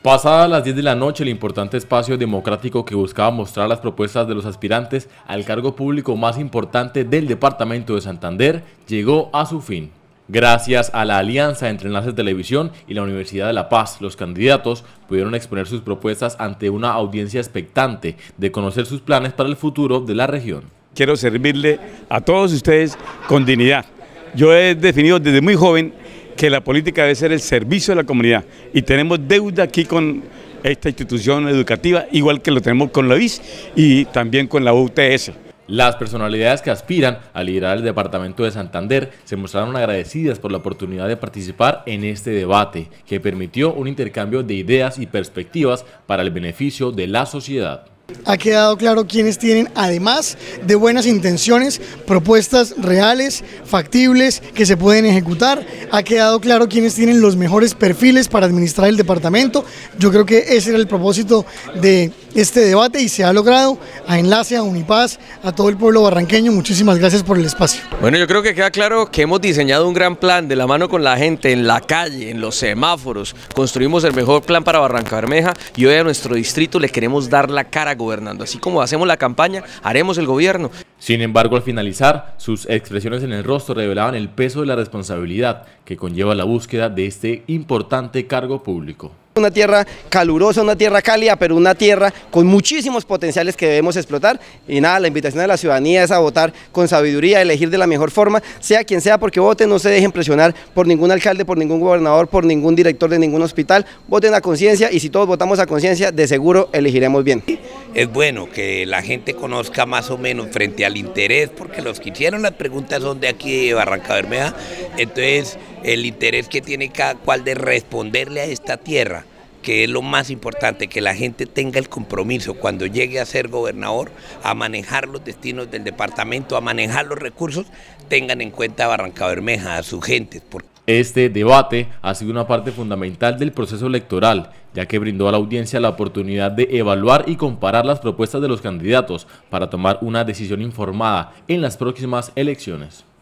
Pasadas las 10 de la noche, el importante espacio democrático que buscaba mostrar las propuestas de los aspirantes al cargo público más importante del departamento de Santander llegó a su fin. Gracias a la alianza entre Enlace Televisión y la Universidad de La Paz, los candidatos pudieron exponer sus propuestas ante una audiencia expectante de conocer sus planes para el futuro de la región. Quiero servirle a todos ustedes con dignidad. Yo he definido desde muy joven que la política debe ser el servicio de la comunidad y tenemos deuda aquí con esta institución educativa, igual que lo tenemos con la UIS y también con la UTS. Las personalidades que aspiran a liderar el departamento de Santander se mostraron agradecidas por la oportunidad de participar en este debate, que permitió un intercambio de ideas y perspectivas para el beneficio de la sociedad. Ha quedado claro quienes tienen, además de buenas intenciones, propuestas reales, factibles, que se pueden ejecutar. Ha quedado claro quienes tienen los mejores perfiles para administrar el departamento. Yo creo que ese era el propósito de este debate y se ha logrado. A Enlace, a Unipaz, a todo el pueblo barranqueño, muchísimas gracias por el espacio. Bueno, yo creo que queda claro que hemos diseñado un gran plan de la mano con la gente, en la calle, en los semáforos. Construimos el mejor plan para Barrancabermeja y hoy a nuestro distrito le queremos dar la cara gobernando. Así como hacemos la campaña, haremos el gobierno. Sin embargo, al finalizar, sus expresiones en el rostro revelaban el peso de la responsabilidad que conlleva la búsqueda de este importante cargo público. Una tierra calurosa, una tierra cálida, pero una tierra con muchísimos potenciales que debemos explotar. Y nada, la invitación a la ciudadanía es a votar con sabiduría, a elegir de la mejor forma, sea quien sea, porque voten, no se dejen presionar por ningún alcalde, por ningún gobernador, por ningún director de ningún hospital. Voten a conciencia y si todos votamos a conciencia, de seguro elegiremos bien. Es bueno que la gente conozca más o menos frente al interés, porque los que hicieron las preguntas son de aquí de Barrancabermeja, entonces el interés que tiene cada cual de responderle a esta tierra, que es lo más importante, que la gente tenga el compromiso cuando llegue a ser gobernador, a manejar los destinos del departamento, a manejar los recursos, tengan en cuenta a Barrancabermeja, a sus gentes. Este debate ha sido una parte fundamental del proceso electoral, ya que brindó a la audiencia la oportunidad de evaluar y comparar las propuestas de los candidatos para tomar una decisión informada en las próximas elecciones.